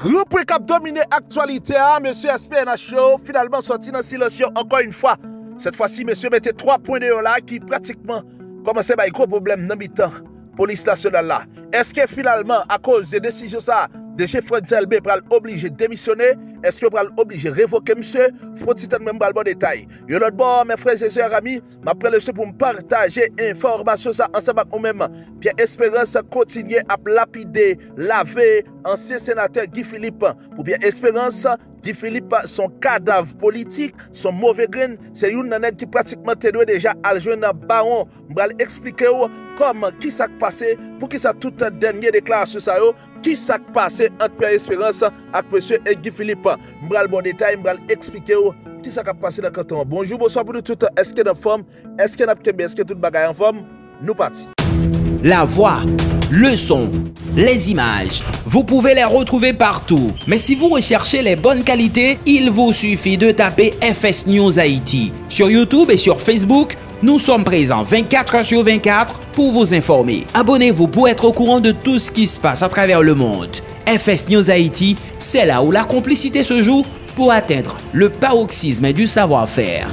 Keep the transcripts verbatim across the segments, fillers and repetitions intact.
Gros point cap dominé actualité, hein, monsieur S P N H Show, finalement sorti dans silence encore une fois. Cette fois-ci, monsieur mettez trois points de là qui pratiquement commençaient à gros problème dans mi-temps. Police nationale là. Est-ce que finalement, à cause des décisions ça, de chef Fredzel B pral obligé de démissionner? Est-ce que pral obligé de révoquer monsieur? Faut-il même pas le bon détail? Et l'autre bord, mes frères et sœurs amis, m'après le pour me partager information ça ensemble avec nous-mêmes. Pierre Espérance continue à lapider, laver ancien sénateur Guy Philippe. Pour Pierre Espérance, Guy Philippe, son cadavre politique, son mauvais grain, c'est une nègre qui pratiquement te doit déjà à jeune baron. M'bral expliquer comment qui s'est passé pour qui ça toute dernière déclaration ça yo, qui s'est passé entre Pierre Espérance avec monsieur Guy Philippe. M'bral bon détail, m'bral expliquer qui s'est passé dans le canton. Bonjour, bonsoir pour tout. Est-ce que dans forme? Est-ce que est-ce que tout bagaille en forme? Nous partis. La voix, le son, les images, vous pouvez les retrouver partout. Mais si vous recherchez les bonnes qualités, il vous suffit de taper F S News Haïti. Sur YouTube et sur Facebook, nous sommes présents vingt-quatre heures sur vingt-quatre pour vous informer. Abonnez-vous pour être au courant de tout ce qui se passe à travers le monde. F S News Haïti, c'est là où la complicité se joue pour atteindre le paroxysme du savoir-faire.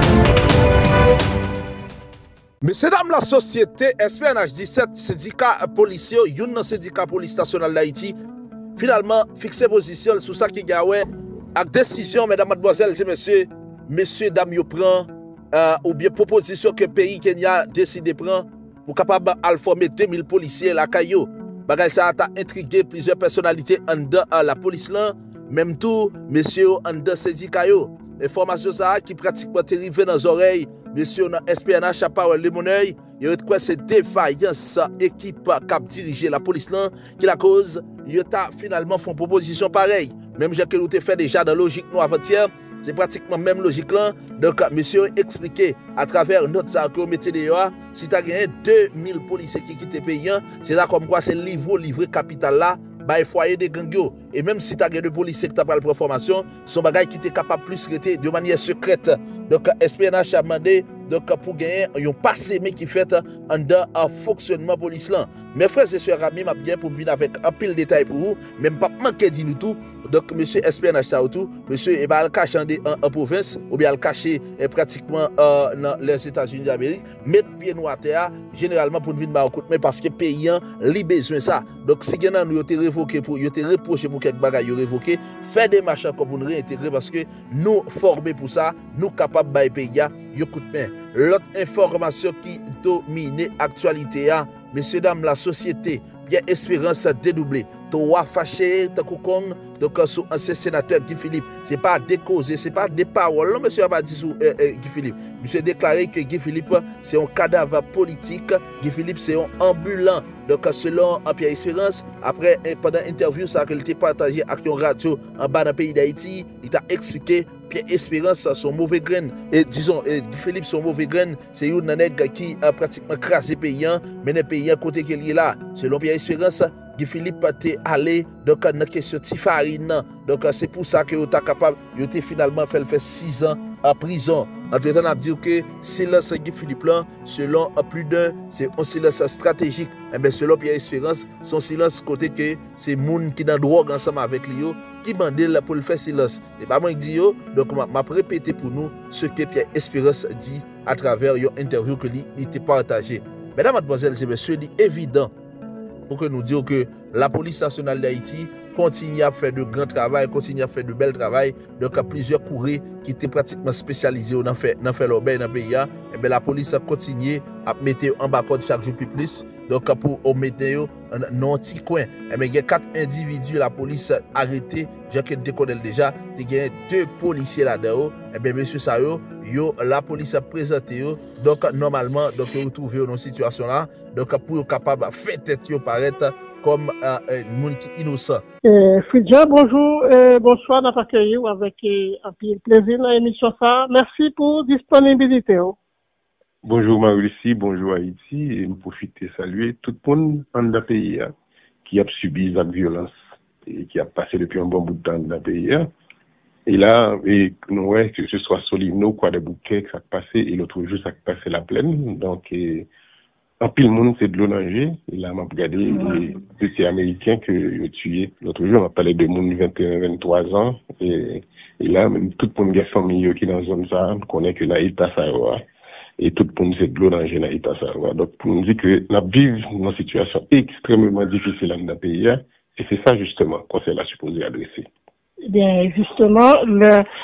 Messieurs, dames, la société S P N H dix-sept, syndicat policier, yon syndicat police nationale d'Haïti, finalement, fixé position sur ça qui gagne, avec décision, mesdames, mademoiselles et messieurs, messieurs, dames, yo prend, euh, ou bien proposition que le pays Kenya décide de prendre pour capable de former deux mille policiers la caillou. Bagay ça a intrigué plusieurs personnalités en dedans la police là, même tout, messieurs, en dedans syndicat yo. Information ça qui pratiquement arrivé dans les oreilles. Monsieur, dans S P N H, à part le monnaie, il y a quoi c'est défaillance équipe qui dirige la police là, qui la cause, il y a finalement fait une proposition pareille. Même j'ai que nous fait déjà dans la logique nous avant-hier, c'est pratiquement même logique là. Donc, monsieur expliqué à travers notre sac que vous mettez dehors, si tu as gagné deux mille policiers qui quittent le pays, c'est là comme quoi c'est le livre, livre capital là. Bah, foyer de gangyo. Et même si tu as des policiers qui t'ont pas la formation, son bagage qui était capable plus de de manière secrète. Donc, S P N H a demandé donc, pour gagner, ils ont passé mais qui fait en dans un fonctionnement police là. Mes frères et sœurs amis, m'a bien pour venir avec un pile de détails pour vous, même pas manquer dit nous tout. Donc, monsieur S P N H ça tout, monsieur il va le cacher en, en province ou bien le cacher eh, pratiquement euh, dans les États-Unis d'Amérique, mettre pied noir à terre généralement pour venir coup mais parce que paysan li besoin ça. Donc, si gagnant nous été révoqué pour été reproché pour quelque bagaille révoqué, faire des machins comme pour nous réintégrer parce que nous formés pour ça, nous capables de payer yo coup de main. L'autre information qui domine l'actualité, messieurs, dames, la société, Pierre Espérance a dédoublé. Toi fâché, Takukong, donc sur ancien sénateur Guy Philippe. Ce n'est pas des causes, ce n'est pas des paroles. Non, monsieur a pas dit sur euh, euh, Guy Philippe. Monsieur a déclaré que Guy Philippe, c'est un cadavre politique. Guy Philippe, c'est un ambulant. Donc, selon Pierre Espérance, après, pendant l'interview, ça a été partagé avec une radio en bas dans le pays d'Haïti, il t'a expliqué Pierre Espérance, son mauvais grain, et disons, et Guy Philippe, son mauvais grain, c'est une nègre qui a pratiquement crasé le pays, mais le pays à côté qu'il est là. Selon Pierre Espérance, Guy Philippe est allé donc dans la question de Tifarine. Donc c'est pour ça que vous êtes capable, vous avez finalement fait faire six ans en prison. Entre-temps, on a dit que silence Guy Philippe là, selon plus d'un, c'est un silence stratégique. Et bien selon Pierre Espérance, son silence côté que c'est moun qui dans drogue ensemble avec lui qui demande pour le faire silence. Et pas moi qui dis yo, donc m'a m'a répété pour nous ce que Pierre Espérance dit à travers une interview que lui il était partagé. Mesdames, mademoiselles et messieurs, il est évident pour que nous disions que la police nationale d'Haïti continue à faire de grands travail, continue à faire de bel travail. Donc, il y a plusieurs courriers qui étaient pratiquement spécialisés dans faire dans faire leur bain dans le pays. Et bien, la police a continué à mettre en bas chaque jour plus plus. Donc, pour mettre dans un petit coin. Et bien, il y a quatre individus, la police a arrêté. Je te connais déjà. Il y a deux policiers là-dedans. Et bien, monsieur Sayo, yo, la police a présenté. Donc, normalement, donc, vous retrouvez dans cette situation-là. Donc, pour être capable de faire tête, paraître comme un euh, monde qui est innocent. Euh, Fridja, bonjour, euh, bonsoir, nous accueillir avec euh, un plaisir dans l'émission ça. Merci pour disponibilité. Oh. Bonjour Mauricie, bonjour Haïti, et nous profitons de saluer tout le monde dans le pays hein, qui a subi la violence et qui a passé depuis un bon bout de temps dans le pays. Hein. Et là, et, ouais, que ce soit Solino, quoi, des bouquets, ça a passé, et l'autre jour, ça a passé la plaine. Donc, et, En pile monde, c'est de l'eau danger. Et là, m'a regardé les petits Américains que j'ai tués. L'autre jour, on a parlé de monde vingt et un, vingt-trois ans. Et, et là, même tout le monde qui a famille qui est dans la zone ça, on connaît que là, il passe à voir. Et tout le monde, c'est de l'eau danger, là, il passe à voir. Donc, pour nous dire que nous vivons dans une situation extrêmement difficile dans le pays. Et c'est ça, justement, qu'on s'est là supposé adresser. Bien, justement, le,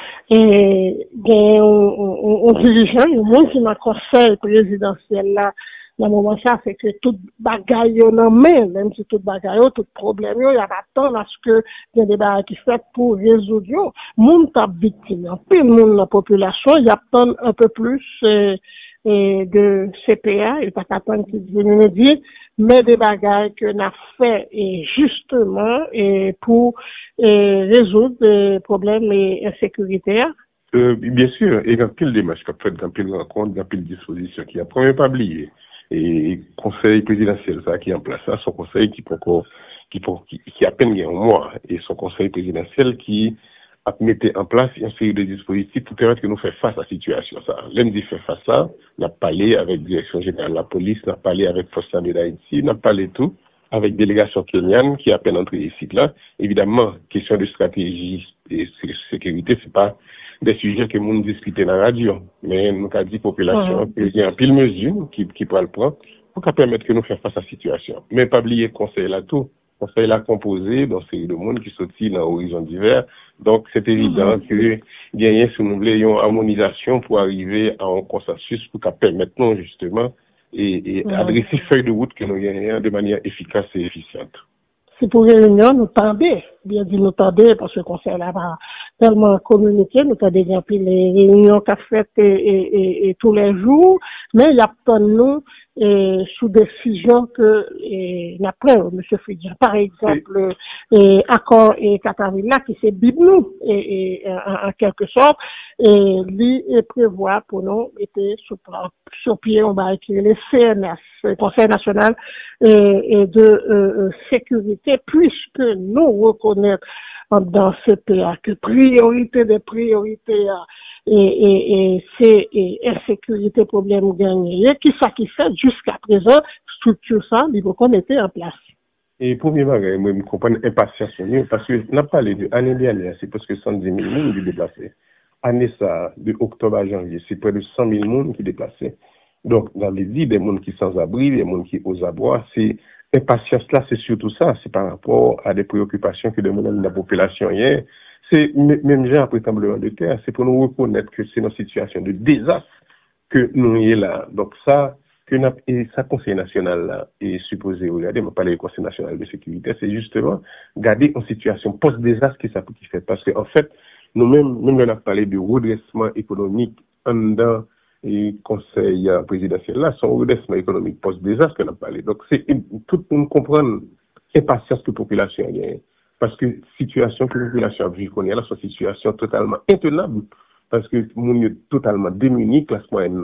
et, bien, on, on, on dirigeant, le monde qui m'a conseil présidentiel là, dans le moment ça, c'est que toute bagaille yon en main, même si toute bagaille, tout problème, il y a pas tant à ce que il y a des bagailles qui fait pour résoudre yo. Moun tap victime, puis le monde la population, il y a tant un peu plus, euh, et de C P A, il n'y a pas qu'attendre qui viennent nous dire, mais des bagailles que n'a fait et justement et pour et résoudre des problèmes et insécuritaires. Euh, bien sûr, et dans quelle démarche qu'a fait, dans quelle rencontre, dans quelle disposition qui a premier pas oublié. Et conseil présidentiel, ça, qui est en place, ça, son conseil qui peut encore, qui, qui, qui à peine un mois, et son conseil présidentiel qui a mis en place une série de dispositifs pour permettre que nous fassions face à la situation, ça. L'M D fait face à ça, on a parlé avec la direction générale de la police, on a parlé avec Force armée d'Haïti, on a parlé tout, avec délégation kenyane qui a peine entré ici, là. Évidemment, question de stratégie et sécurité, c'est pas des sujets que nous discutons dans la radio. Mais nous avons dit population, il y a un pile mesure qui, qui peut le prendre pour permettre que nous fassions face à la situation. Mais pas oublier le conseil là tout. Le conseil là composé dans série de monde qui sortit dans horizons divers. Donc, c'est évident mm-hmm. que gagner, si nous voulons, une harmonisation pour arriver à un consensus pour permettre nous, justement, et, et mm-hmm. adresser feuille de route que nous gagnons de manière efficace et efficiente. C'est pour réunion, nous tendez, bien dit nous tendez, parce que le conseil là va tellement communiqué, nous tendez bien plus les réunions qu'a faites et, et, et, et tous les jours, mais il y a pas de nous, et sous décision que, et, après, monsieur Fridja, par exemple, oui. et, accord et Katavilla, qui c'est Bibnou, et, et, en, en quelque sorte, et lui, et prévoit pour nous, était sur, sur pied, on va écrire les C N S, le Conseil national et, et de euh, sécurité, puisque nous reconnaissons dans C P A que priorité des priorités et, et, et c'est et insécurité problème gagné. Qui ça qui fait jusqu'à présent structure ça, il faut qu'on était en place. Et premier bagage, moi, je comprends l'impatience parce que n'a pas parlé de l'année dernière, c'est parce que cent dix mille personnes qui déplacés. Année ça, de octobre à janvier, c'est près de cent mille personnes qui déplacés. Donc, dans les dix, des gens qui sont sans abri, des gens qui aux abois, c'est impatience là, c'est surtout ça, c'est par rapport à des préoccupations que demandent la population hier. C'est même genre après tremblement de terre, c'est pour nous reconnaître que c'est une situation de désastre que nous y est là. Donc ça, que n'a, et ça Conseil national là est supposé regarder, mais pas le Conseil national de sécurité, c'est justement garder une situation post-désastre qui ça peut qui fait. Parce que en fait, nous-mêmes, même on a parlé de redressement économique en dedans et conseil présidentiel là, son redressement économique post-désastre qu'on a parlé. Donc, c'est tout le monde comprendre l'impatience que la population a gagnée. Parce que situation que la population vit qu'on est là, c'est une situation totalement intenable. Parce que nous sommes totalement démunis, classe moyenne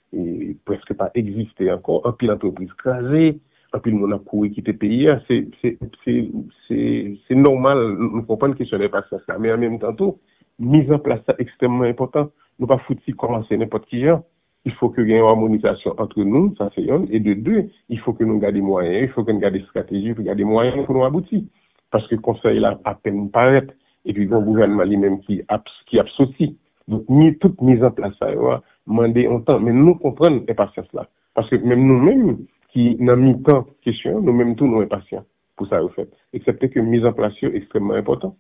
et presque pas existé encore. Un pile d'entreprises crasées, un pile monde a couru quitter le pays. C'est, c'est, c'est, c'est, c'est normal, nous comprenons que ce n'est pas ça. Mais en même temps, tout, mise en place, c'est extrêmement important. Nous pas foutre commencer n'importe qui. Il faut qu'il y ait une harmonisation entre nous, ça c'est un. Et de deux, il faut que nous gardions des moyens, il faut que nous gardions des stratégies, il faut garder des moyens pour nous aboutir. Parce que le conseil là, à peine paraît, et puis le gouvernement lui-même qui a, qui a sauté. Donc, ni toute mise en place, ça va demander un temps. Mais nous comprenons l'impatience là. Parce que même nous-mêmes, qui n'avons mis tant de questions, nous-mêmes tous, nous sommes impatients pour ça, au fait. Excepté que mise en place est extrêmement important.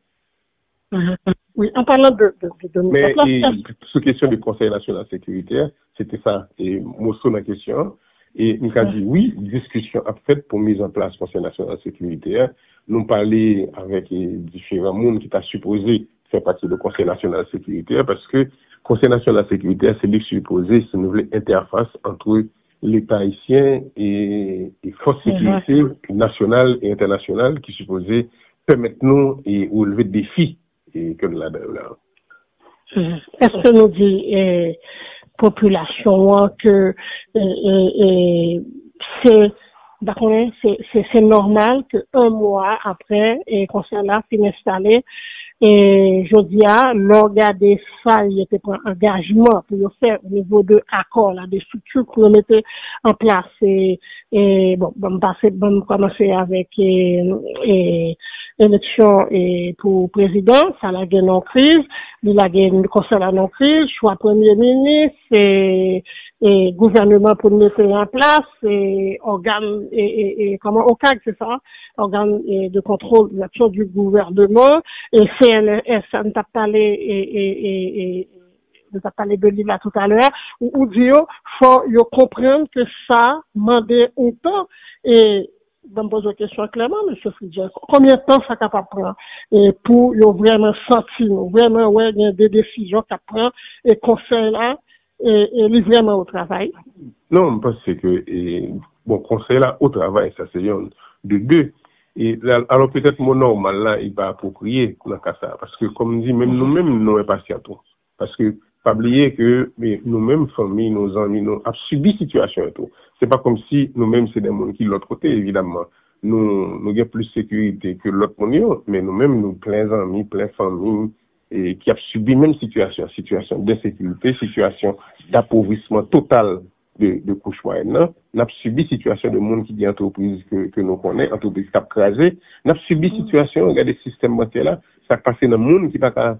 Mm-hmm. Oui, en parlant de, de, de, de mais et, sur question du Conseil national sécuritaire, c'était ça, et moi, sur la question, et nous avons dit oui, discussion a faite pour mise en place du Conseil national sécuritaire. Nous parlons avec les différents mondes qui t'a supposé faire partie du Conseil national sécuritaire, parce que le Conseil national sécuritaire, c'est lui supposé, c'est une nouvelle interface entre l'État haïtien et les forces de sécurité mm-hmm. nationales et internationales qui supposé permettre nous et relever des défis. Et comme là, là. Est-ce que nous dit eh, population que eh, eh, c'est d'accord, c'est c'est c'est normal que un mois après et conseil là finit installé Et je dis, ah, l'organe ça, il était pour engagement pour le faire au niveau de accords, là, des structures pour le mettre en place. Et, et bon, bon, passer, bon, commencer avec, et, et, élection et pour président, ça l'a gagné en crise, il a gagné le conseil en crise, choix premier ministre, et, et gouvernement pour mettre en place, et organe, et, et, et comment, O C A G, c'est ça, organe de contrôle de l'action du gouvernement, et C N S, on t'a parlé, et, et, et, et on t'a parlé de lui là tout à l'heure, où, où dit, faut, yo comprendre que ça, mandé autant, et, je me pose la question clairement, M. Fridjel, combien de temps ça capable prendre et pour yo vraiment sentir, vraiment, ouais, il y a des décisions qu'à prendre et conseil là, et, et lui vraiment au travail? Non, parce que, et, bon, conseil là au travail, ça c'est un de deux. Et là, alors peut-être mon normal là, il va approprier dans cas ça. Parce que, comme dit, même nous-mêmes, nous sommes patients tout. Parce que, pas oublier que nous-mêmes, familles, nos amis, nous avons subi situation et tout. C'est pas comme si nous-mêmes, c'est des gens qui de l'autre côté, évidemment. Nous, nous avons plus de sécurité que l'autre monde, mais nous-mêmes, nous, plein d'amis, plein de familles, et qui ont subi même situation, situation d'insécurité, situation d'appauvrissement total de, de couche moyenne. Nous avons subi situation de monde qui dit entreprise que, que nous connaissons, entreprise qui a crasé. Nous avons subi situation, regardez le système bancaire là, ça a passé dans le monde qui n'a pas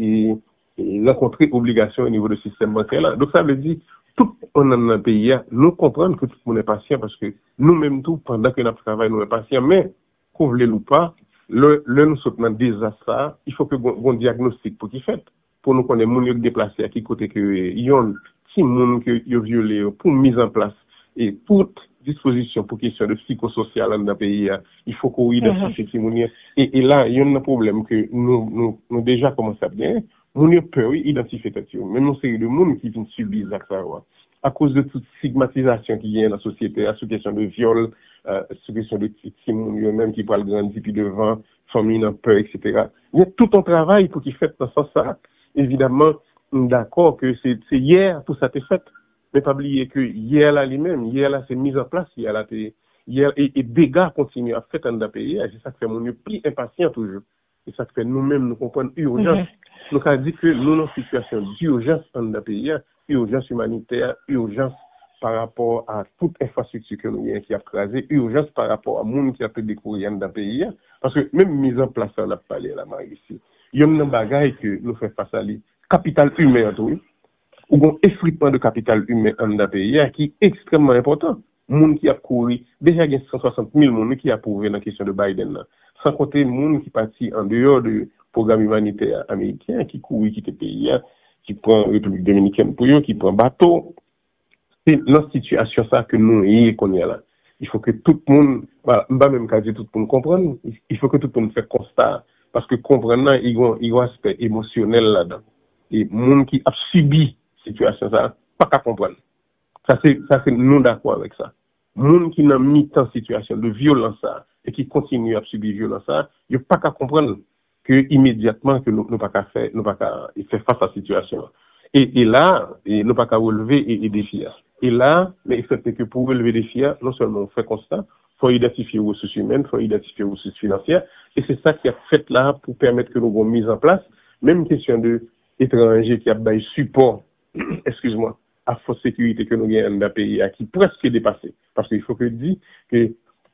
et rencontrer obligation au niveau du système bancaire là. Donc ça veut dire tout on dans le pays nous comprendre que tout le monde est patient parce que nous-mêmes tout pendant que nous travaillons nous sommes patients mais qu'on voulait ou pas le le nous sommes dans désastre il faut que bon diagnostic pour qui fait pour nous connaître moun yo déplacer à qui côté que yon si moun que yo violé pour mise en place et toute disposition pour question de psychosocial dans le pays il faut qu'on identifie qui moun et et là il y a un problème que nous nous nous déjà commencé à bien. Moun yo peur identifier tête yo même une série de monde qui viennent subir ça à cause de toute stigmatisation qui vient dans la société à sous question de viol euh, sous question de petits moun yo même qui parlent grandir puis devant famille en peur etc. Il y a tout un travail pour qui fait dans ce sens ça évidemment d'accord que c'est c'est hier tout ça été fait mais pas oublier que hier là lui-même hier là c'est mis en place hier là hier et, et dégâts continuent à faire dans le pays et c'est ça qui fait mon yo plus impatient toujours. Et ça fait nous-mêmes, nous comprenons urgence. Mm-hmm. Nous avons dit que nous, dans une situation d'urgence dans le pays, urgence humanitaire, urgence par rapport à toute infrastructure que nous avons qui a crasé, urgence par rapport à monde qui a fait découvrir dans le pays. Parce que même mise en place, on a parlé là, ici. Il y a un bagage que nous faisons face à lui. Capital humain, tout, ou un effritement de capital humain dans le pays qui est extrêmement important. Monde qui a couru, déjà il y a cent soixante mille monde qui a prouvé dans la question de Biden là. Sans compter monde qui partit en dehors du programme humanitaire américain, qui court, qui était pays, qui prend République dominicaine pour eux, qui prend bateau. C'est dans situation ça que nous y qu'on est là. Il faut que tout le monde, voilà, pas même qu'à dire tout le monde comprenne, il faut que tout le monde fasse constat, parce que comprendre il y a un aspect émotionnel là-dedans. Et monde qui a subi situation ça, pas qu'à comprendre. Ça c'est ça c'est nous d'accord avec ça. Monde qui n'a mis en situation de violence ça et qui continue à subir violence ça, il pas qu'à comprendre que immédiatement que nous nous pas qu'à faire nous pas qu'à faire face à la situation. Et et là, et nous pas qu'à relever et, et défier. Et là, mais c'est que pour relever des défis, non seulement on fait constat, faut identifier les ressources humaines, faut identifier les ressources financières et c'est ça qui a fait là pour permettre que nous avons mis en place même question de étrangers qui a bail support excuse-moi à force sécurité que nous gagnons dans le pays qui presque dépassé parce qu'il faut que je dise que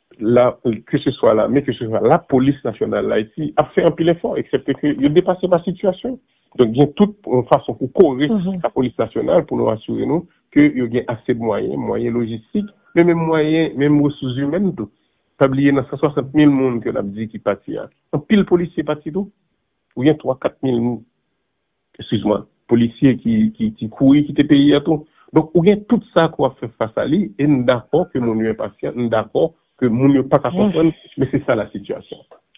là que ce soit là mais que ce soit la police nationale là ici a fait un pile effort excepté que il a dépassé ma situation donc bien toute façon pour courir mm-hmm. la police nationale pour nous rassurer nous que il y a assez de moyens moyens logistiques mais même moyens même ressources humaines tout pas oublier dans cent soixante mille monde que l'a dit qui parti un pile policier parti tout ou bien trois quatre mille excuse-moi policiers qui qui qui courent qui étaient payés à tout donc ou bien tout ça qu'on fait face à lui et d'accord que mon est patient d'accord que mon n'est pas capable comprendre mais c'est ça la situation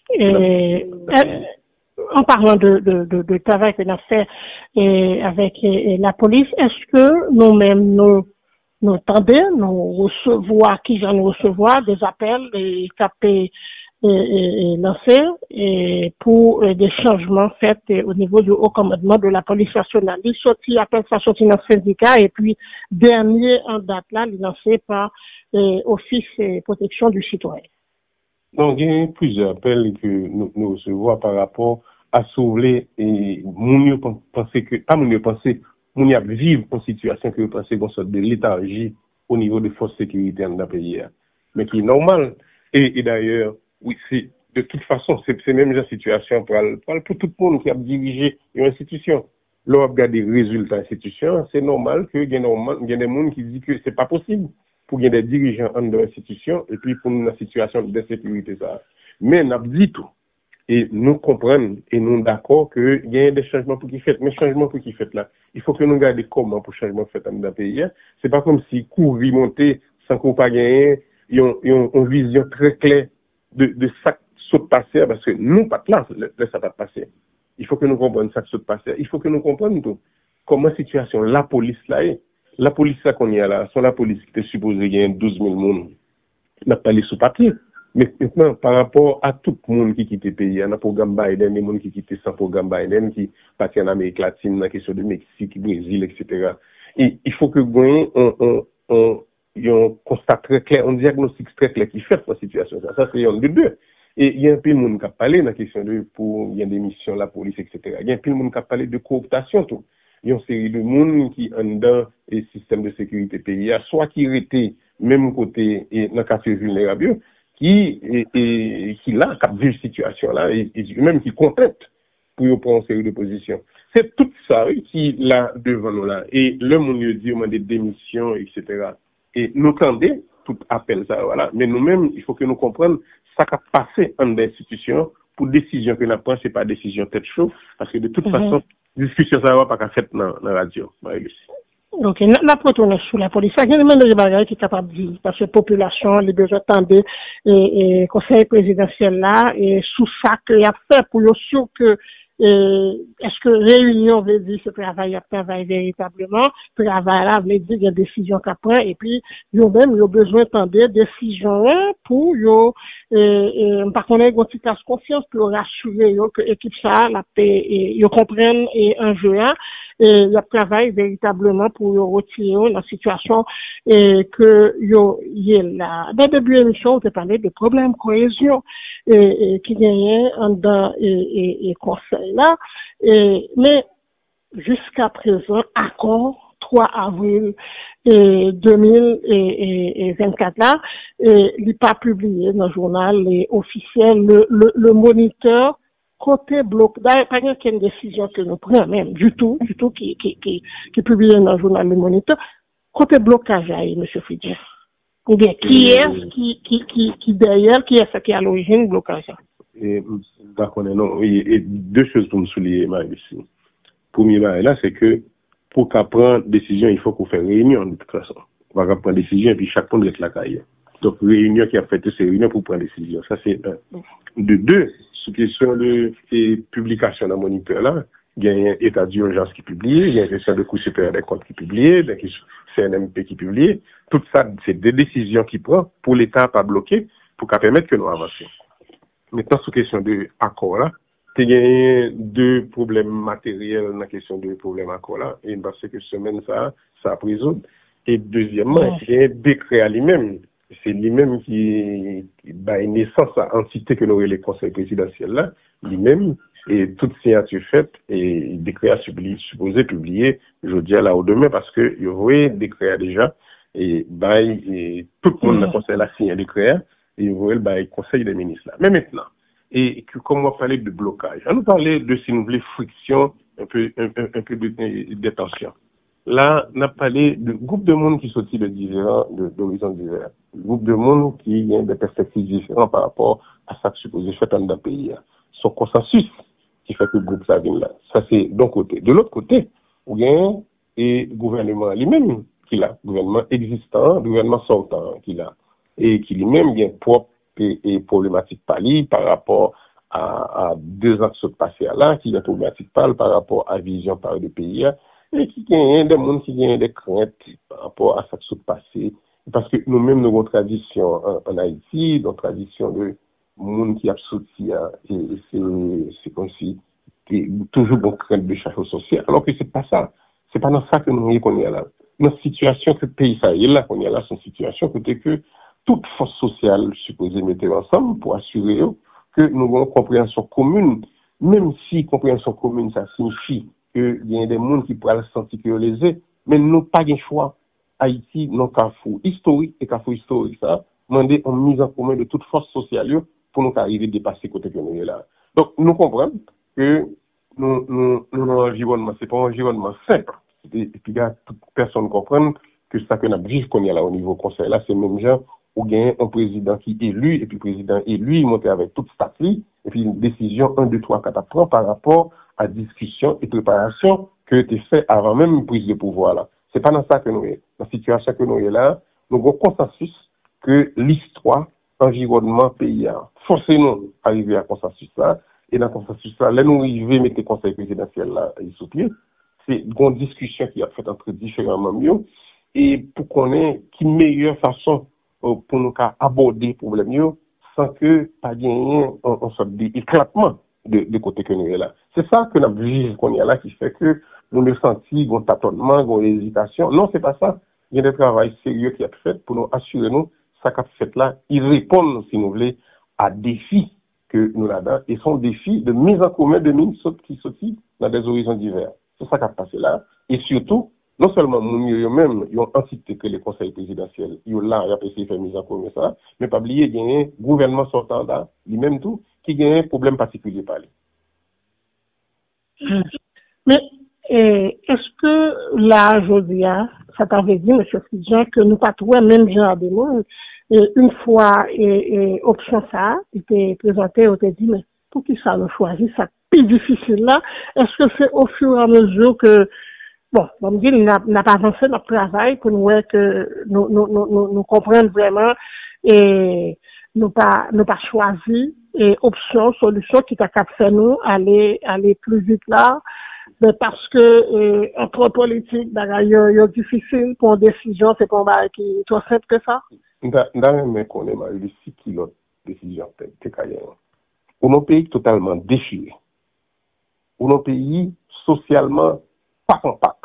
et euh, en parlant de de de, de travail qu'on a fait et avec et, la police est-ce que nous-mêmes nous nous tendons nous recevoir qui j'en recevoir des appels et taper et, et, et lancer et pour euh, des changements faits euh, au niveau du haut commandement de la police nationale. Il sorti appelle ça sorti dans le syndicat et puis dernier en date là, il lancé par euh, Office et protection du citoyen. Donc il y a plusieurs appels que nous, nous recevons par rapport à sauver et moun penser que pas moun penser moun y a vivre en situation que penser qu'on sorte de léthargie au niveau des forces sécurité dans le pays mais qui est normal et, et d'ailleurs oui c'est de toute façon c'est c'est même la situation pour pour tout le monde qui a dirigé une institution là on regarde les résultats de l'institution c'est normal que il y a normal il y a des monde qui dit que c'est pas possible pour qu'il y ait des dirigeants en de l'institution et puis pour une situation d'insécurité ça mais n'a dit tout et nous comprenons et nous d'accord que il y a des changements pour qui fait mais changements pour qui fait là il faut que nous regardions comment pour changement fait dans le pays c'est pas comme si courir monter sans qu'on pas gagner ils ont une vision très claire de de ça saute passer parce que nous pas là ça va passer il faut que nous comprenions ça saute passer il faut que nous comprenions tout comment situation la police là est la police là qu'on y a là sont la police qui était supposée gagner douze mille monde n'a pas les sous papier. Mais maintenant, par rapport à tout le monde qui quitte le pays, il y a un programme Biden, des gens qui quittent sans programme Biden, qui partent en Amérique latine, dans la question de Mexique, Brésil, et cetera. Et il faut que vous on, on, on, on constate très clair, un diagnostic très clair qui fait pour la situation. Ça, ça c'est un de deux. Et il y a un peu de monde qui a parlé dans la question de, pour, il y a des missions, la police, et cetera. Il y a un peu de monde qui a parlé de cooptation, tout. Il y a une série de monde qui ont dans le système de sécurité pays, soit qui étaient même côté, et dans le quartier vulnérable, qui et, et qui là qui vivent situation là et, et même qui contrainte pour prendre une série de positions c'est tout ça qui là devant nous là et le monde dit on des démissions etc et nous tendez tout appel ça voilà mais nous-mêmes il faut que nous comprenions ça qui a passé en l'institution pour décision que nous prenons c'est pas décision tête chaud parce que de toute mm-hmm. façon discussion ça va pas qu'à fait dans la radio Marie-Lucie. Ok, la retourner sur la police. Il y a des bagages qui sont capables de dire, parce que la population, les besoins attendent et, et conseil présidentiel là, et sous ça qu'il y a fait pour être sûr que, est-ce que réunion veut dire ce travail à travail véritablement, travail là veut dire qu'il y a des décisions qu'après, et puis, ils ont même, ils ont besoin d'attendre décisions pour, ils, et, et, par contre, ils ont une confiance pour rassurer, que l'équipe ça, la paix, et, ils comprennent, et un jeu, et il y a travail véritablement pour retirer la situation et que yo y est là dans le début de l'émission on te parlait de problèmes cohésion et, et qui gagnait en dans et, et, et conseil là et mais jusqu'à présent accord trois avril et deux mille vingt-quatre là et il n'est pas publié dans le journal officiel le le, le moniteur côté bloc, d'ailleurs, pas une décision que nous prenons même, du tout, du tout, qui, qui, qui, qui est publié dans le journal Le Moniteur, côté blocage, monsieur Fidjer. Ou bien, qui est, qui, qui, qui, qui derrière, qui est ce qui est à l'origine du blocage? Et, d'accord, non, oui, et deux choses pour me souligner, Marie-Lucie. Premier, là, c'est que, pour qu'on prenne décision, il faut qu'on fasse réunion, de toute façon. On va prendre décision, et puis chaque monde reste la caille. Donc, réunion qui a fait ces réunions pour prendre décision. Ça, c'est un. De deux, sur question de publication dans le moniteur là, il y a un état d'urgence qui est publié, il y a une question de coût supérieur des comptes qui est publié, il y a un C N M P qui est publié. Tout ça, c'est des décisions qu'il prend pour l'État pas bloquer, pour qu'à permettre que nous avancions. Maintenant, sur question de accord là, il y a deux problèmes matériels dans la question de problème accord là, et parce que semaine ça, ça a pris autre. Et deuxièmement, il y a un décret à lui-même. C'est lui-même qui, qui bat naissance à l'entité que nous avons les conseils présidentiels là, lui-même, et toute signature faite, et décret à supposé publier, je dis à la au demain, parce que, il y aurait décret déjà, et, bah, et tout le monde dans le conseil a signé un décret, et il y aurait le conseil des ministres là. Mais maintenant, et que, comme on va parler de blocage, on nous parlait de, si nous voulons, friction, un peu, un, un, un peu de détention. Là, on a parlé de groupe de monde qui sortit de divers, d'horizons divers. Groupe de monde qui a des perspectives différentes par rapport à ça que supposé fait dans le pays. Son consensus qui fait que le groupe ça vient là. Ça, c'est d'un côté. De l'autre côté, il y a le gouvernement lui-même qui l'a. Gouvernement existant, gouvernement sortant qui l'a. Et qui lui-même vient propre et, et problématique par lui par rapport à, à deux ans qui sont passés là, qui est problématique par rapport à vision par le pays. Et qui gagne des gens qui gagnent des craintes par rapport à ça qui s'est passé. Parce que nous-mêmes, nous avons une tradition en, en Haïti, une tradition de monde qui a sorti, et c'est, c'est comme si, toujours bon crainte de chaque social. Alors que c'est pas ça. C'est pas dans ça que nous voyons qu'on est là. Notre situation que le pays ça est là, qu'on est là, c'est une situation côté que toute force sociale supposée mettre ensemble pour assurer que nous avons une compréhension commune même si compréhension commune, ça signifie qu'il y a des gens qui pourraient se sentir lésés, mais nous pas de choix. Haïti, non carrefour historique et carrefour historique, ça, demander une mise en commun de toute force sociale pour nous arriver à dépasser côté que nous est là. Donc, nous comprenons que nous, nous, nous, notre environnement, c'est pas un environnement simple. Et, et puis, là, toute personne comprend que ça que nous avons qu'on y a là au niveau conseil, là, c'est même genre, où gagne un président qui est élu, et puis le président élu, il monte avec toute statue, et puis une décision un, deux, trois, quatre à prendre par rapport à discussion et préparation que tu fait avant même une prise de pouvoir là. C'est pas dans ça que nous sommes. Dans la situation que nous sommes là, nous avons consensus que l'histoire, environnement, pays, forcément arriver à consensus là, et dans le consensus là, là nous arrivons à mettre le conseil présidentiel là, il sous pied. C'est une discussion qui a fait entre différents membres, et pour qu'on ait qui meilleure façon pour nous aborder le problème sans que pas gagner on sorte d'éclatement de, de côté que nous est là. C'est ça que nous vivons qu'on est là qui fait que nous le sentons, un tâtonnement, une hésitation. Non, c'est pas ça. Il y a des travail sérieux qui a été fait pour nous assurer nous ça qu'a fait là, il répond si nous voulons à défis que nous là-dedans et son défi de mise en commun de mines qui sortent dans des horizons divers. C'est ça qui a passé là et surtout non seulement nous même ils ont incité que les conseils présidentiels ils ont là ils ont essayé de faire mise en commun ça mais pas oublier qu'il y a un gouvernement sortant là lui-même tout qui a un problème particulier par lui. Mais eh, est-ce que là aujourd'hui ça t'avait dit monsieur Fidjan que nous pas trouver même genre de monde et une fois et, et option ça était présenté on t'a dit mais pour qui ça le choisir ça plus difficile là est-ce que c'est au fur et à mesure que bon, on me dit n'a n'a pas avancé notre travail pour nous voir que nous nous nous nous comprendre vraiment et nous pas nous pas choisi et option solution qui t'a fait nous aller aller plus vite là mais parce que euh, entre politique d'ailleurs il est difficile pour une décision c'est pas un qui est trop simple que ça. Dans mais qu'on est mal ici qui l'autre décision c'est caillé. Pour nos pays totalement déchiré. Pour nos pays socialement pas compact.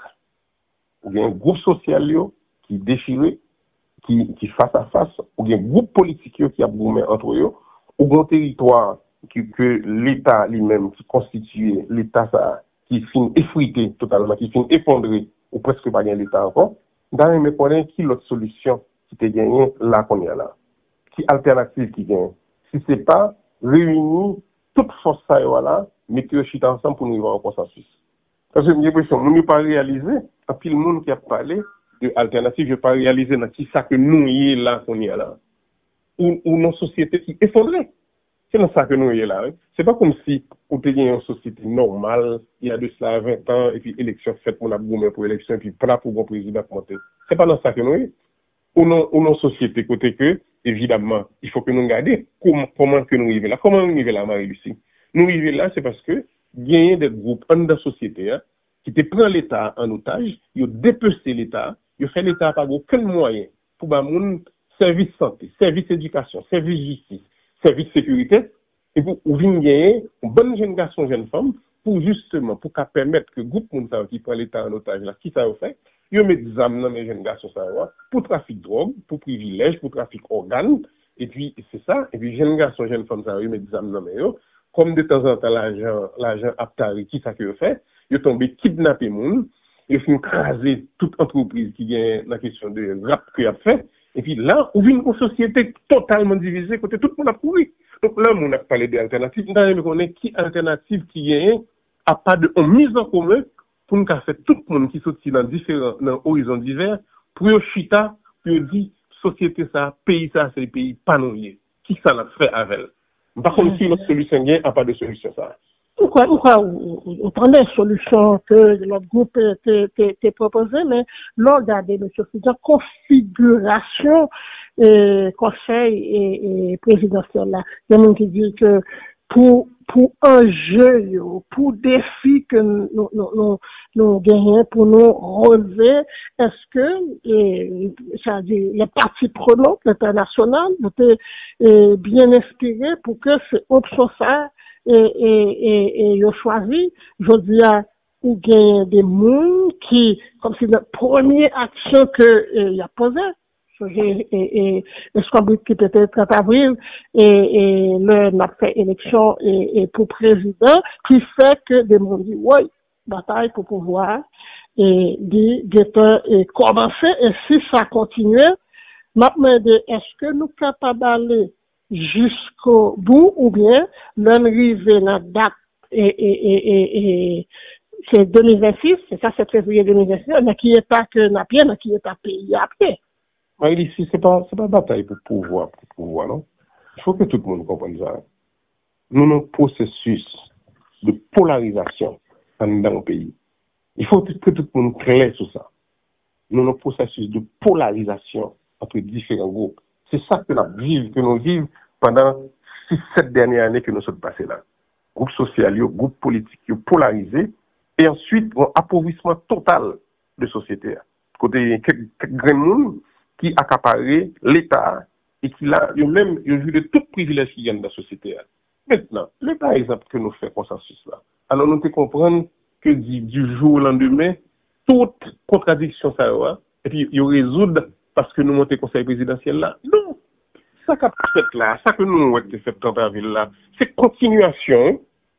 Ou bien un groupe social qui déchiré, qui, qui face à face, ou bien un groupe politique qui a boumé entre eux, ou bien un territoire qui, que l'État lui-même qui constitue l'État ça, qui finit effrité totalement, qui finit effondré, ou presque pas gagné l'État encore. Dans les connaît qui l'autre solution qui t'est gagné là qu'on y a là. Qui alternative qui gagne. Si c'est pas réunir toute force ça là, mettre les chita ensemble pour nous avoir un consensus. Parce que j'ai l'impression, nous ne pas réaliser, à puis le monde qui a parlé de alternative, je ne pas réaliser dans qui ça que nous y est là qu'on y est là. Ou, ou nos sociétés qui effondrées. C'est dans ça que nous y est là. Hein. C'est pas comme si on était dans une société normale, il y a de cela vingt ans, et puis élection faite, on a boumé pour élection, et puis plat pour bon président monter. C'est pas dans ça que nous y est. Ou non, ou non société, côté que, évidemment, il faut que nous regardions comment, comment que nous y est là. Comment nous y est là, Marie-Lucie? Nous y est là, c'est parce que, gagner des groupes en de société hein, qui te prend l'État en otage, ils ont dépecé l'État, ils ont fait l'État par aucun moyen pour bah mon service santé, service éducation, service justice, service sécurité et pour ou venir gagner une bonne jeune garçon, jeune femme pour justement pour qu'à permettre que groupe moun qui prend l'État en otage là, qui ça a fait, ils mettent des âmes dans les jeunes garçons ça pour trafic de drogue, pour privilège, pour trafic organes et puis c'est ça et puis jeunes garçons, jeunes femmes ça ils mettent des âmes dans les comme de temps en temps l'argent l'argent aptari qui ça que fait ils tombé kidnapper moun ils font craser toute entreprise qui gagne la question de rap qu'il a fait et puis là on vit une société totalement divisée côté tout le monde a pourri donc là on a parlé d'alternatives on connaît qui alternative qui gagne à pas de en mise en commun pour nous faire tout le monde qui sorti dans différents dans horizons divers pour chita pour dire société ça pays ça c'est pays pas non qui ça l'a fait avec elle. Par contre, si notre solution n'est pas de solution, ça. Pourquoi, pourquoi, on prend des solutions que notre groupe t'a proposé, mais là, regardez, monsieur Fidjan, configuration, euh, conseil et, et présidentiel, là. Il y a des gens qui disent que pour, pour un jeu, pour défi que nous, nous, nous, nous gagnons, pour nous relever, est-ce que, et, ça dit, les parties prenantes, l'international, étaient euh, bien inspirés pour que ces options ça, et, et, et, et, choisi, je dis à, ou gagne des mondes qui, comme c'est la première action que, il y a posé, et, et, et qui peut être trente avril, et, et le, n'a fait élection et, et pour président, qui fait que des gens disent, ouais, bataille pour pouvoir, et dit, et commencer, et si ça continue, maintenant, est-ce que nous sommes capables d'aller jusqu'au bout, ou bien, l'arrivée dans la date, et, et, et, et, et c'est deux mille vingt-six, c'est ça, c'est février deux mille vingt-six, mais qui est pas que n'a bien, qui est pas pays après. Mais ici, c'est pas, c'est pas bataille pour pouvoir, pour pouvoir, non? Il faut que tout le monde comprenne ça. Nous avons un processus de polarisation dans le pays. Il faut que tout le monde clair sur ça. Nous avons un processus de polarisation entre différents groupes. C'est ça que nous vivons, que nous vivons pendant six, sept dernières années que nous sommes passés là. Groupes sociaux, groupes politiques polarisés, et ensuite un appauvrissement total de société. Côté quelques monde qui accaparait l'État et qui l'a même vu de tout privilège qui gagne dans la société. Maintenant, le par exemple que nous faisons consensus là. Alors nous te comprendre que du, du jour au lendemain, toute contradiction ça va, et puis il résout parce que nous montons le conseil présidentiel là. Non. Ça qu'a fait là, ça que nous avons fait dans la ville là, c'est continuation,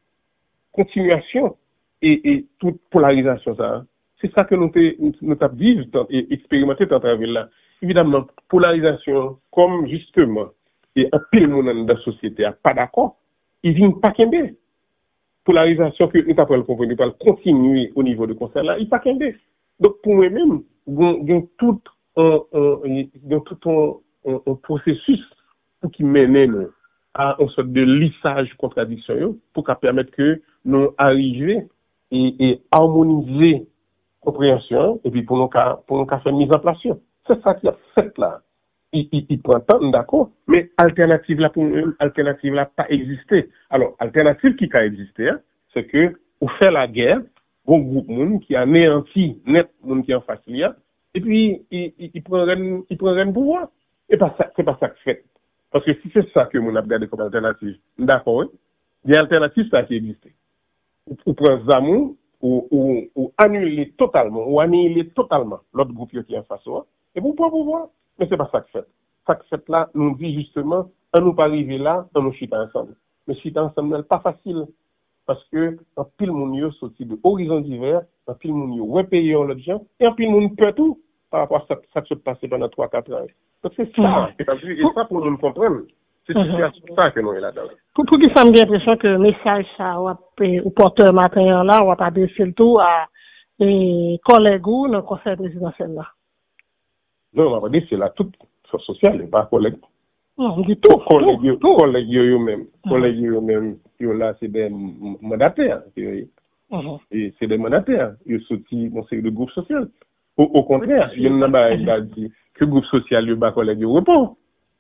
continuation et, et toute polarisation ça. C'est ça que nous nous avons vécu et expérimenté dans la ville là. Évidemment, polarisation, comme justement, et un pile monde dans la société n'est pas d'accord, ils viennent pas qu'un polarisation que nous avons compris, nous allons continuer au niveau du conseil là, il pas qu'un Donc pour moi-même, il y a tout un, un, tout un, un, un processus pour qui mène à une sorte de lissage contradiction pour permettre que nous arrivions et, et harmoniser compréhension et puis pour nous pour nous faire mise en place. C'est ça qui a fait là. Il, il, il prend temps, d'accord, mais alternative là pour nous, alternative là pas existé. Alors alternative qui a existé, hein, c'est que on fait la guerre, bon groupe monde qui anéantit net monde qui en face là, et puis il il, il prend il prend le pouvoir. Et pas ça, c'est pas ça que fait. Parce que si c'est ça que mon a regardé comme alternative, d'accord, hein, il y a alternative ça qui existe. Ou prend Zamou ou, ou, ou annuler totalement, ou annihiler totalement l'autre groupe qui est en face, et vous pouvez pouvoir. Mais c'est pas ça que fait. Ça que fait là, nous dit justement, on nous pas arriver là, on nous chita ensemble. Mais chita ensemble, n'est pas facile. Parce que, en pile moun yo sorti de horizons divers, en pile moun yo ouais payer l'autre gens, et en pile moun peut tout, par rapport à ça, ça qui se passe pendant trois quatre ans. Donc c'est ça, et ça pour nous comprendre. C'est mm-hmm. ça que nous est là-dedans. Pour, pour qui ça me dit l'impression que le message, ça, ou porteur matin là, on va pas baisser le tout à, et collègues ou dans le conseil présidentiel là. Non, on va dire c'est là toute sociale, pas collègue. Non, on dit tout. Collègue, tout. Collègue eux-mêmes. Collègue eux-mêmes, là, c'est des mandataires. Mm-hmm. Et c'est des mandataires. Ils sont dans ce groupe social. Au, au contraire, il y en a qui a dit que le groupe social, il y a pas collègue au repos.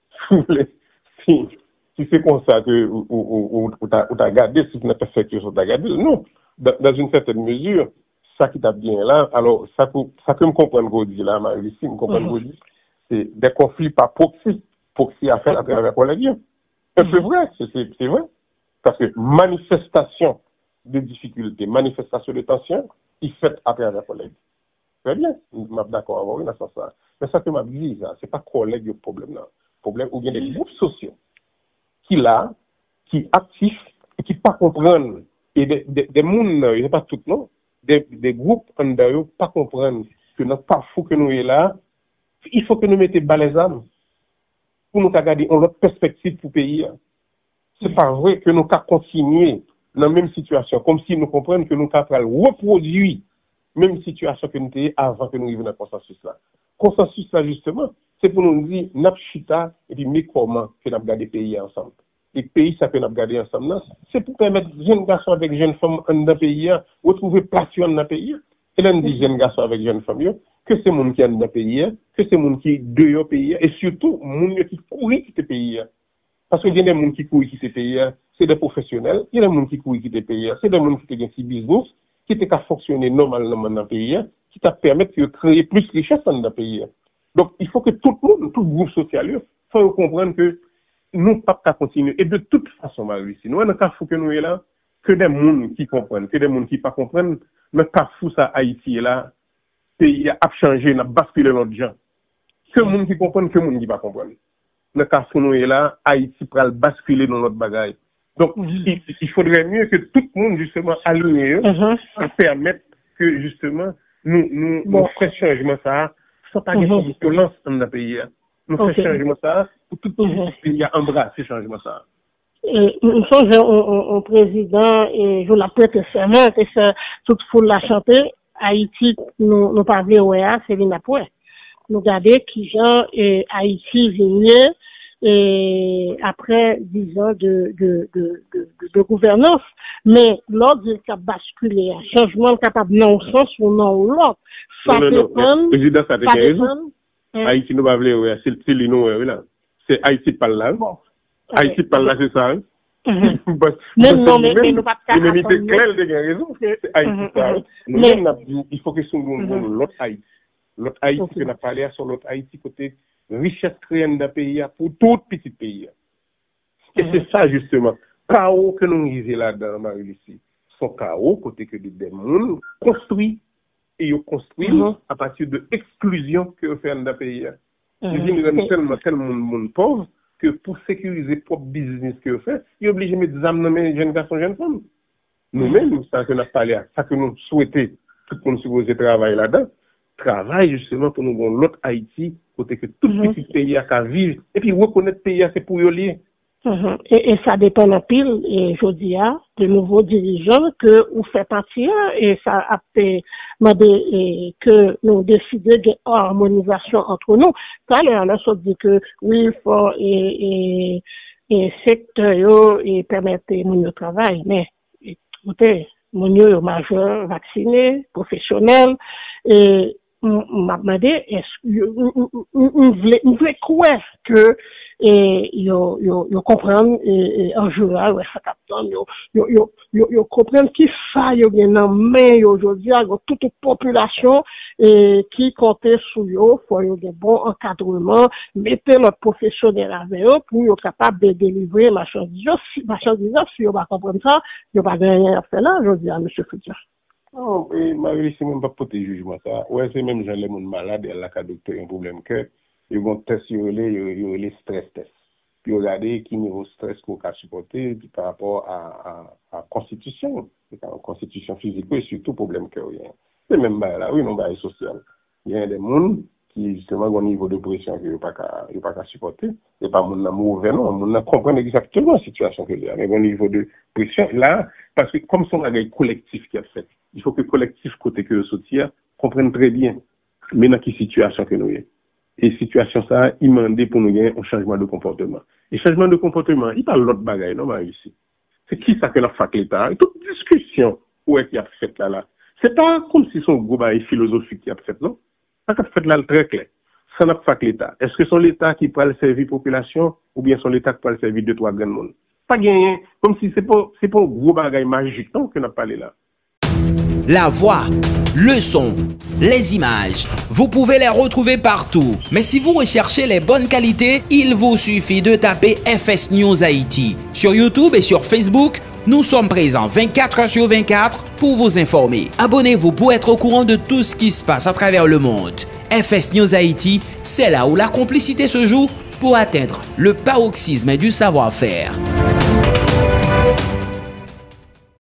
Si, si c'est comme ça que ou tu as gardé, si tu n'as pas fait que tu as gardé, non. Dans, dans une certaine mesure, ça qui t'a bien là, alors ça peut, ça peut me comprendre ce que dit là, Marie, si me comprendre ce que dit, c'est des conflits par proxy, proxy à faire à travers la collègue. C'est vrai, c'est, c'est vrai. Parce que manifestation de difficultés, manifestation de tension, il fait à travers la collègue. Très bien, je suis d'accord avec vous dans ce sens-là. Mais ça que m'a dit, ce n'est pas collègue le problème là. Le problème, ou bien des groupes sociaux qui là, qui actifs et qui pas comprennent, et des, des, des mondes, il n'est pas tout, non? Des, des groupes en d'ailleurs pas comprendre que notre parfois que nous est là, il faut que nous mettions bas les âmes pour nous regarder en autre perspective pour payer. C'est pas vrai que nous avons continué dans la même situation, comme si nous comprenions que nous avons reproduit la même situation que nous étions avant que nous arrivions dans le consensus là. Consensus là justement, c'est pour nous dire, nous avons chita et puis mais comment que nous avons gardé pays ensemble. Et pays, ça que nous avons gardé ensemble, c'est pour permettre jeunes garçons avec jeunes femmes dans le pays, retrouver passion dans le pays. Et là, on dit jeunes garçons avec jeunes femmes, que c'est monde qui est dans le pays, que c'est monde qui est dehors pays, et surtout, monde qui court qui est pays. Parce qu'il y a des gens qui courent qui est pays, c'est des professionnels, il y a des gens qui courent qui est pays, c'est des gens qui ont un business, qui étaient qu'à fonctionner normalement dans le pays, qui t'a permis de créer plus de richesse dans le pays. Donc, il faut que tout le monde, tout le groupe social, faut comprendre que nous ne pouvons pas continuer. Et de toute façon, Marie, nous, on a qu'à fou que nous est là, que des gens qui comprennent, que des gens qui ne comprennent pas, mais qu'à fou ça, Haïti est là, pays a changé, n'a basculé notre gens. Que monde qui comprend, que monde qui pas comprendre. Dans le cas où nous est là, Haïti va basculer dans notre bagaille. Donc, mm-hmm. il, il faudrait mieux que tout le monde, justement, aligné, mm-hmm. pour permettre que, justement, nous, nous, bon. nous fassions changement ça, sans pas de mm-hmm. violence dans le pays. Nous okay. fassions changement ça, pour tout le mm-hmm. pays embrasser ce changement ça. Et nous sommes un président, et je l'apprête serment, et c'est toute foule la chanter, Haïti, nous, nous parlons, ouais, c'est l'inapoué. Nous regardons qui gens, et Haïti vient, et après dix ans de, de, de, de, de, de gouvernance. Mais l'ordre est capable de basculer, un changement capable non sens ou non l'autre. Ça dépend. Président, ça dépend. raison. Haïti nous va voir, c'est le nom, là. C'est Haïti par là. Bon. Haïti par là, c'est ça. Hein? Mm-hmm. Mais non, mais, mais nous pas de Mais c'est clair, de raison. C'est Haïti par là. Nous, il faut que ce soit l'autre Haïti. L'autre Haïti que nous avons parlé sur l'autre Haïti côté richesse créenne d'un pays pour tout petit pays. Et c'est ça, justement. Chaos que nous disons là-dedans, Marie-Lucie. Son chaos, côté que des gens construits et ils construisent mm-hmm. à partir de l'exclusion que vous faites dans le pays. Nous disons tellement, tellement monde pauvre que pour sécuriser le propre business que vous faites, ils sont obligés de mettre des âmes dans les jeunes garçons, jeunes femmes. Nous-mêmes, ça que nous avons parlé, ça que nous souhaitons, tout le monde supposé travailler là-dedans, travaille justement pour nous voir l'autre Haïti, côté que tout mm-hmm. petit pays a qu'à vivre, et puis reconnaître le pays, c'est pour y aller. Mm-hmm. Et, et ça dépend en pile, et je dis à de nouveaux dirigeants que vous faites partie, et ça a fait et que nous décidons de harmonisation entre nous. Tout à l'heure, on a dit que oui, il faut et, et, et secteur et permettre mon travail, mais écoutez, mon yo majeur, vacciné, professionnel, et m'a demandé est-ce que on voulait croire que et yo yo yo comprendre et en général ouais ça capte yo yo yo yo yo comprendre qui ça yo bien en main aujourd'hui avec toute population et qui comptait sur yo faut yo des bon encadrement mettez notre professionnel avec eux pour yo capable de délivrer marchandise marchandise si yo pas comprendre ça yo pas gagner à faire là aujourd'hui à monsieur Futur. Non, et Marie, c'est même pas pour te jugement ça. Ouais, c'est même gens les monde malade, elle a qu'à docteur un problème que ils vont tester les les les stress test. Puis regarder qui niveau stress qu'on peut supporter puis par rapport à à à constitution, à constitution physique et surtout problème que rien. C'est même là, oui, non bail social. Il y a des monde qui justement ont un niveau de pression que pas qu'à pas qu'à supporter, et pas monde mauvais non, monde comprendre exactement la situation que il y a, mais au niveau de pression là parce que comme son bagage collectif qui a fait. Il faut que le collectif côté que le soutien comprenne très bien mais dans quelle situation que nous sommes. Et situation ça, il m'a demandé pour nous gagner un changement de comportement. Et changement de comportement, il parle l'autre bagaille, non, ici. C'est qui ça que la fac l'État? Et toute discussion, où est-ce qu'il a fait là, là? C'est pas comme si son gros bagaille philosophique qui a fait, non? Ça a fait là très clair. Ça n'a pas fait l'État. Est-ce que c'est l'État qui peut servir la population ou bien c'est l'État qui peut servir deux, trois grands monde? Pas gagné. Comme si c'est pas, c'est pas un gros bagaille magique, non, qu'on a parlé là. La voix, le son, les images, vous pouvez les retrouver partout. Mais si vous recherchez les bonnes qualités, il vous suffit de taper F S News Haïti. Sur YouTube et sur Facebook, nous sommes présents vingt-quatre heures sur vingt-quatre pour vous informer. Abonnez-vous pour être au courant de tout ce qui se passe à travers le monde. F S News Haïti, c'est là où la complicité se joue pour atteindre le paroxysme du savoir-faire.